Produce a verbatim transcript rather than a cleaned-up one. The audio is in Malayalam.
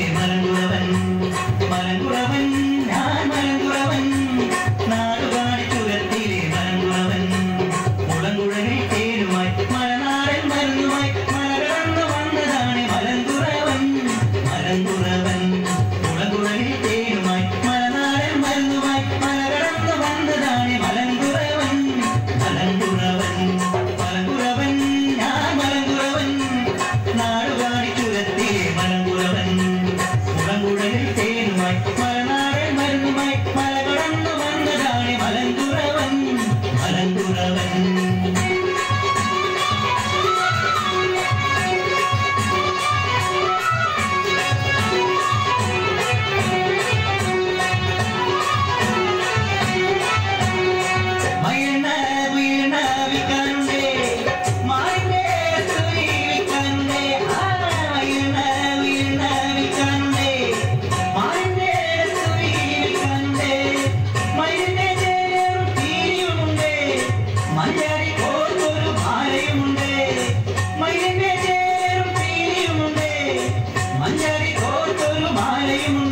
മലങ്കുറവൻ മലങ്കുറവൻ ഞാൻ മലങ്കുറവൻ നാടുകാണി ചുരത്തിലെ മലങ്കുറവൻ മുളങ്കുഴലിൽ തേനുമായി മലനാടൻ മരുന്നുമായി മലകടന്നു വന്നതാണ് മലങ്കുറവൻ മലങ്കുറവൻ മുളങ്കുഴലിൽ തേനുമായി മലനാടൻ മരുന്നുമായി മലകടന്നു വന്നതാണ് മലങ്കുറവൻ മലങ്കുറവൻ മലങ്കുറവൻ ഞാൻ മലങ്കുറവൻ നാടുകാണി ചുരത്തിലെ മലങ്കുറവൻ മുളങ്കുഴലിൽ തേനുമായി മലനാടൻ മരുന്നുമായി മലകടന്നു വന്നതാണ് മലങ്കുറവൻ മലങ്കുറവൻ മഞ്ചാടി കോർത്തൊരു മാലയുമുണ്ട് മയിലിന്റെ ചേരും പീലിയുമുണ്ട് മഞ്ചാടി കോർത്തൊരു മാലയുമുണ്ട്